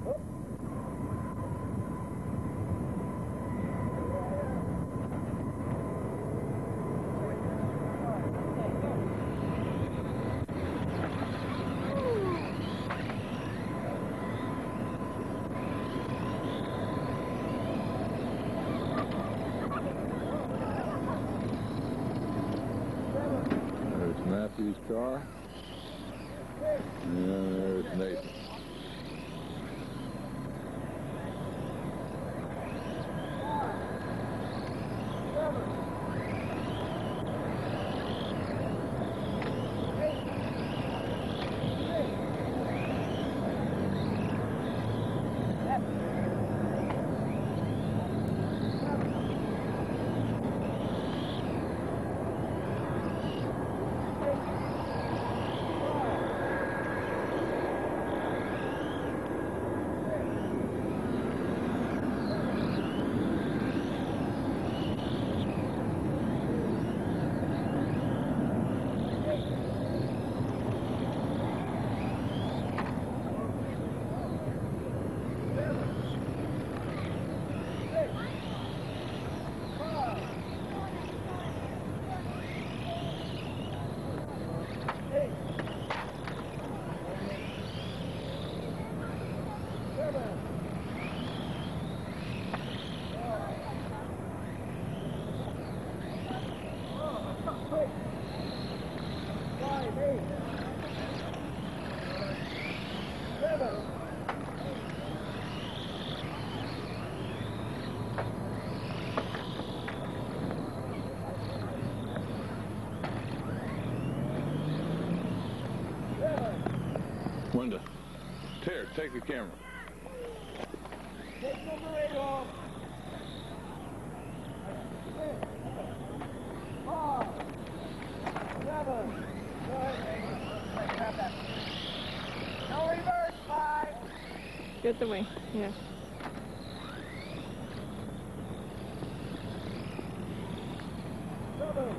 Matthew's car, and there's Nathan. Linda, Terry, take the camera. Take number 8 off. 5, 7. Go ahead, grab that. No reverse, 5. Get the wing, yeah. 7.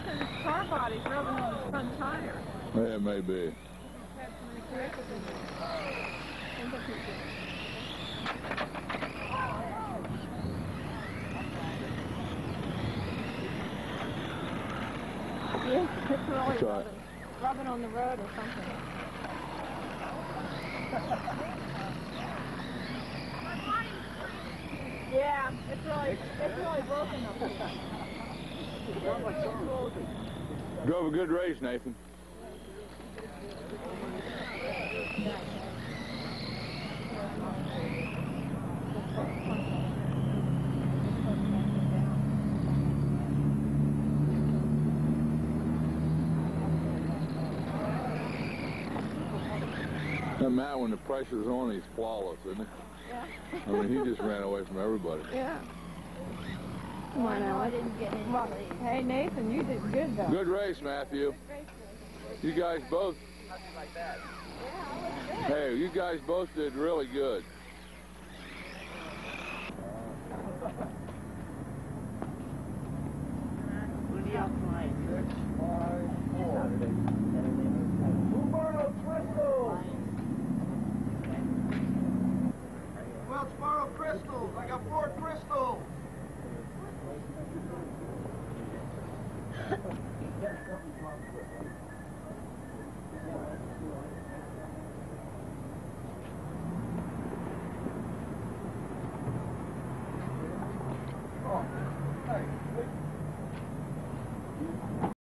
Nathan's car body's rubbing on his front tire. Yeah, it may be. Yeah, it's really Try it. rubbing on the road or something. Yeah, it's really broken up here. Drove a good race, Nathan. That Matt, when the pressure's on, he's flawless, isn't he? Yeah. I mean, he just ran away from everybody. Yeah. Come on, Alex. Well, hey, Nathan, you did good, though. Good race, Matthew. You guys both. Hey, you guys both did really good. Wells Crystals. I got 4 crystals.